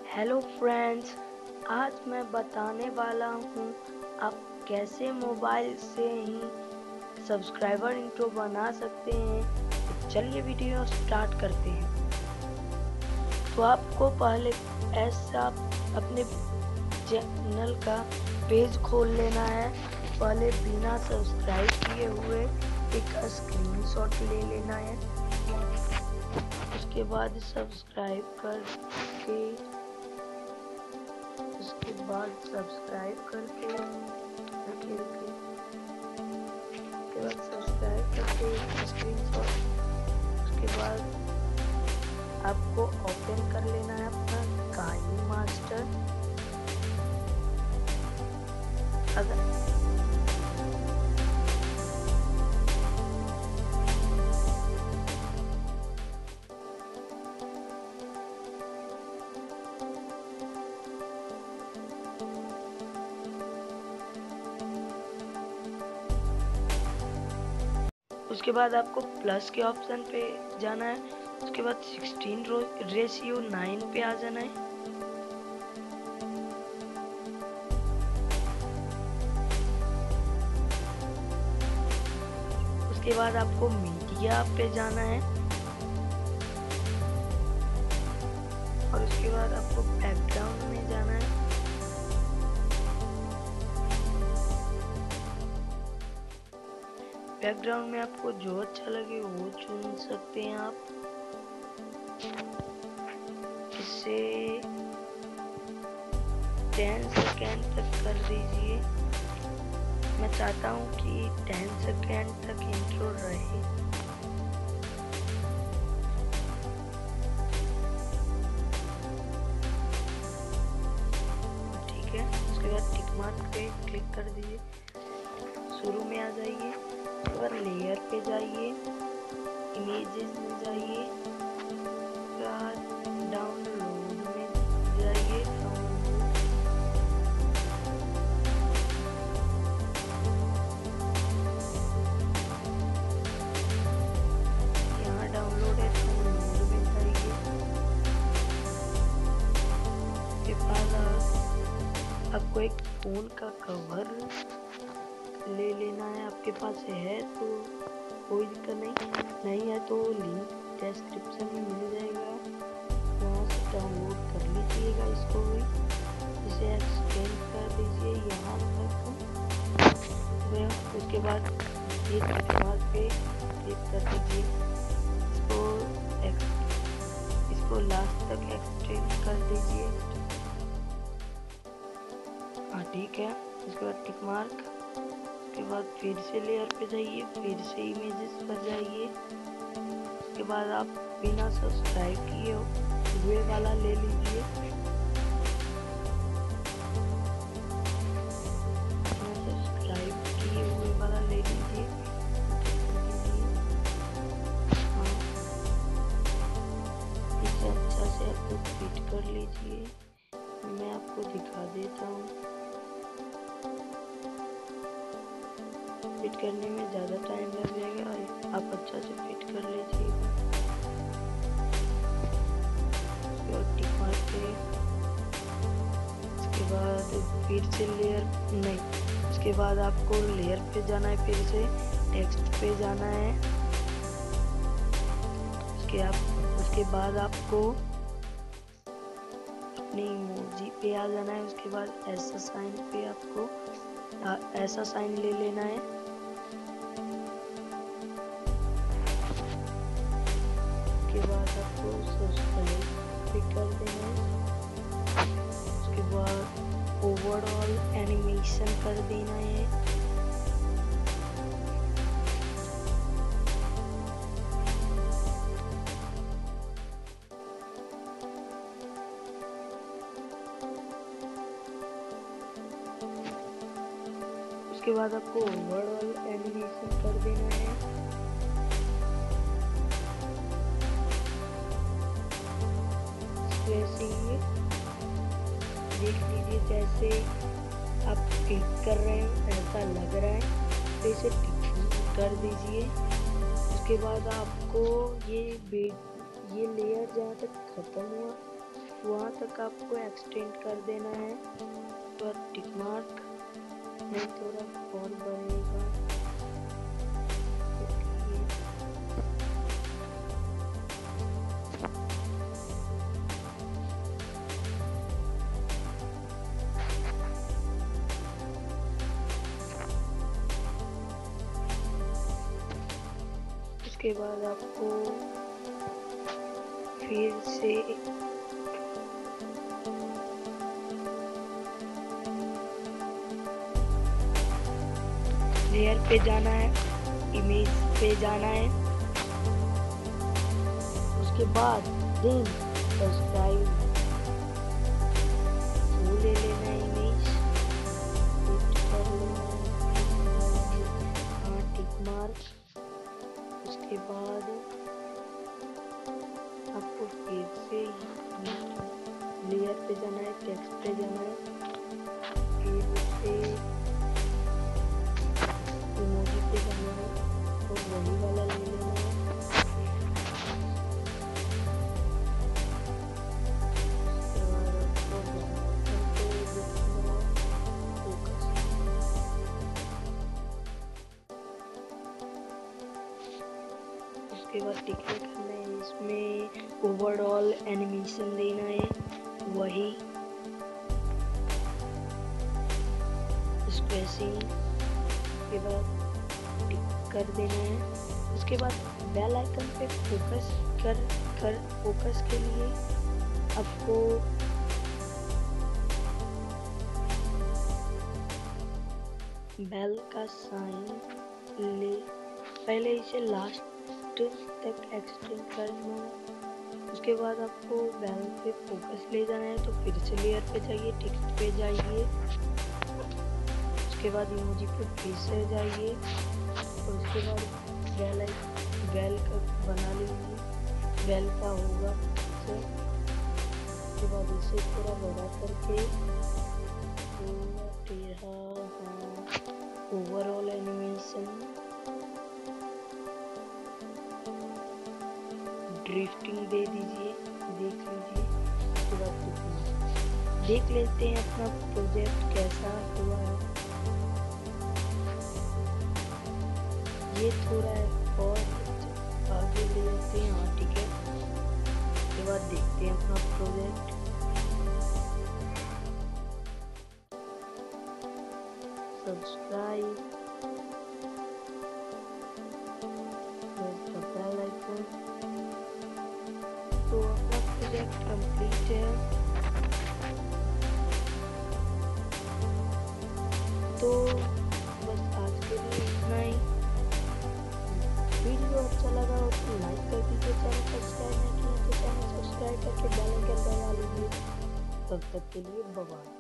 Hello friends, आज मैं बताने वाला हूँ आप कैसे मोबाइल से ही सब्सक्राइबर इंट्रो बना सकते हैं। तो चलिए वीडियो स्टार्ट करते हैं। तो आपको पहले ऐसा अपने चैनल का पेज खोल लेना है। पहले बिना सब्सक्राइब किए हुए एक स्क्रीनशॉट ले लेना है। उसके बाद सब्सक्राइब करके उसके बाद सब्सक्राइब करके स्क्रीनशॉट। उसके बाद आपको ओपन कर लेना है अपना काइनमास्टर। अगर उसके बाद आपको प्लस के ऑप्शन पे जाना है। उसके बाद 16:9 पे आ जाना है। उसके बाद आपको मीडिया पे जाना है और उसके बाद आपको बैकग्राउंड में जाना है। बैकग्राउंड में आपको जो अच्छा लगे वो चुन सकते हैं आप। इसे 10 सेकेंड तक कर दीजिए। मैं चाहता हूँ कि 10 सेकेंड तक इंट्रो रहे। ठीक है, उसके बाद टिक मार्क पे क्लिक कर दीजिए, शुरू में आ जाइए। उसके बाद लेयर पे जाइए, इमेजेस में जाइए, डाउनलोड में जाइए, यहाँ डाउनलोड है, डाउनलोड में जाइए। उसके बाद आपको एक फोन का कवर ले लेना है। आपके पास है तो कोई दिक्कत नहीं है तो लिंक डिस्क्रिप्शन में मिल जाएगा, वहाँ से डाउनलोड कर लीजिएगा। इसको भी इसे एक्सटेंड कर दीजिए यहाँ तक। उसके बाद एक बात पे क्लिक कर दीजिए, इसको लास्ट तक एक्सटेंड कर दीजिए। हाँ ठीक है। उसके बाद टिक मार्क। उसके बाद फिर से लेयर पे जाइए, फिर से इमेजेस पर जाइए। उसके बाद आप बिना सब्सक्राइब किए हुए वाला ले लीजिए। बिना सब्सक्राइब किए हुए वाला ले लीजिए। हाँ, इसे अच्छा से आपको फिट कर लीजिए। मैं आपको दिखा देता हूँ। फिट करने में ज़्यादा टाइम लग जाएगा, आप अच्छा से फिट कर लीजिएगा। उसके बाद फिर से लेयर नहीं, उसके बाद आपको लेयर पे जाना है, फिर से टेक्स्ट पे जाना है। उसके बाद आपको अपनी इमोजी पे आ जाना है। उसके बाद ऐसा साइन पे आपको ऐसा साइन ले लेना है। उसके बाद आपको सब्सक्राइब भी कर देना है। उसके बाद ओवरऑल एनिमेशन कर देना है। उसके बाद आपको ओवरऑल एनिमेशन कर देना है। वैसे ही देख लीजिए, जैसे आप क्लिक कर रहे हैं ऐसा लग रहा है तो इसे टिक कर दीजिए। उसके बाद आपको ये लेयर जहाँ तक खत्म हुआ वहाँ तक आपको एक्सटेंड कर देना है। तो टिक मार्क नहीं, थोड़ा और बढ़ेगा। उसके बाद आपको फिर से लेयर पे जाना है, इमेज पे जाना है। उसके बाद देन सब्सक्राइब वो ले लेना है, इमेज कर लेना है, हाँ टिक मार्क। उसके बाद आपको फिर से लेयर पे जाना है, टेक्स्ट पे जाना है, फिर से इमोजी पे जाना है और वही वाला ले लेना है। उसके बाद टिक करना है, इसमें ओवरऑल एनिमेशन देना है, वही स्पेसिंग के बाद टिक कर देना है। उसके बाद बेल आइकन पे फोकस कर फोकस के लिए आपको बेल का साइन ले, पहले इसे लास्ट तक एक्सटेंड करना है। उसके बाद आपको बेल पे फोकस ले जाना है, तो फिर से लेयर पे जाइए, टेक्स्ट पे जाइए, उसके बाद इमोजी पे फिर से जाइए और उसके बाद बेल का बना लीजिए, बेल का होगा से। उसके बाद इसे थोड़ा बड़ा करके ओवरऑल एनिमेशन ड्रिफ्टिंग दे दीजिए, देख लीजिए। उसके बाद देख लेते हैं अपना प्रोजेक्ट कैसा हुआ है। ये थोड़ा है और आगे ले लेते हैं, हाँ ठीक है। उसके बाद देखते हैं अपना प्रोजेक्ट। Subscribe, bell icon. तो अपना प्रोजेक्ट कंप्लीट है। तो बस आज के लिए इतना ही। वीडियो अच्छा लगा हो तो लाइक कर दीजिए, चैनल सब्सक्राइब नहीं किया तो चैनल सब्सक्राइब करके बेल आइकन दबा लीजिए। तब तक के लिए बाय बाय।